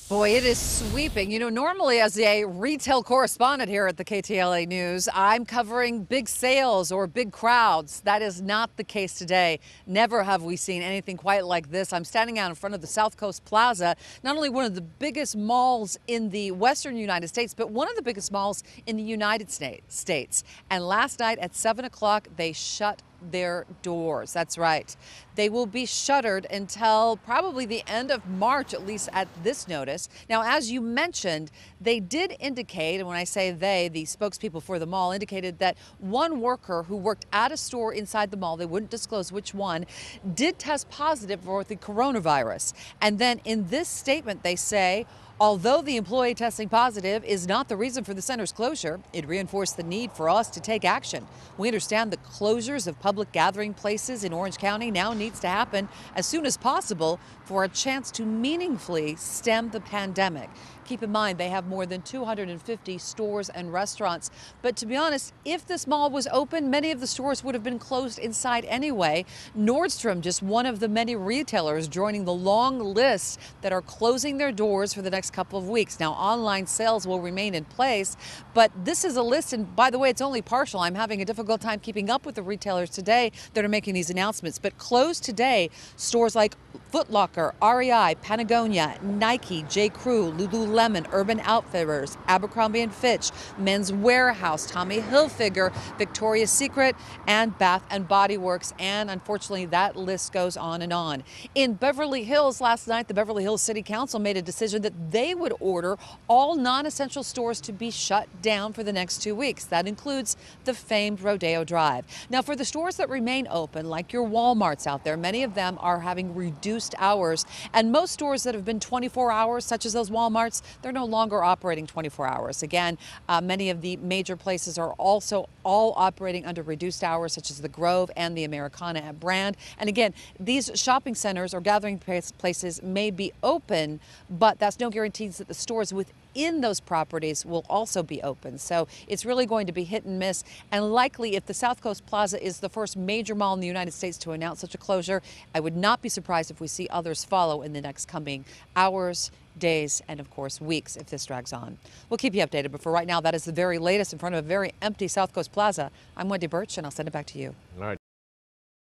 Boy, it is sweeping. Normally as a retail correspondent here at the KTLA News, I'm covering big sales or big crowds. That is not the case today. Never have we seen anything quite like this. I'm standing out in front of the South Coast Plaza, not only one of the biggest malls in the western United States, but one of the biggest malls in the United States. And last night at 7 o'clock, they shut their doors. That's right. They will be shuttered until probably the end of March, at least at this notice. Now, as you mentioned, they did indicate, and when I say they, the spokespeople for the mall indicated that one worker who worked at a store inside the mall, they wouldn't disclose which one, did test positive for the coronavirus. And then in this statement, they say, although the employee testing positive is not the reason for the center's closure, it reinforced the need for us to take action. We understand the closures of public gathering places in Orange County now needs to happen as soon as possible for a chance to meaningfully stem the pandemic. Keep in mind, they have more than 250 stores and restaurants. But to be honest, if this mall was open, many of the stores would have been closed inside anyway. Nordstrom, just one of the many retailers joining the long list that are closing their doors for the next couple of weeks. Now, online sales will remain in place, but this is a list, and by the way, it's only partial. I'm having a difficult time keeping up with the retailers today that are making these announcements. But closed today, stores like Foot Locker, REI, Patagonia, Nike, J. Crew, Lululemon, Urban Outfitters, Abercrombie & Fitch, Men's Warehouse, Tommy Hilfiger, Victoria's Secret, and Bath & Body Works. And unfortunately, that list goes on and on. In Beverly Hills last night, the Beverly Hills City Council made a decision that they would order all non-essential stores to be shut down for the next 2 weeks. That includes the famed Rodeo Drive. Now, for the stores that remain open, like your Walmarts out there, many of them are having reduced hours. And most stores that have been 24 hours, such as those Walmarts, they're no longer operating 24 hours. Again, many of the major places are also all operating under reduced hours, such as the Grove and the Americana at Brand. And again, these shopping centers or gathering places may be open, but that's no guarantees that the stores within those properties will also be open. So it's really going to be hit and miss. And likely, if the South Coast Plaza is the first major mall in the United States to announce such a closure, I would not be surprised if we see others follow in the next coming hours, days, and of course weeks if this drags on. We'll keep you updated, but for right now, that is the very latest in front of a very empty South Coast Plaza. I'm Wendy Burch, and I'll send it back to you. All right.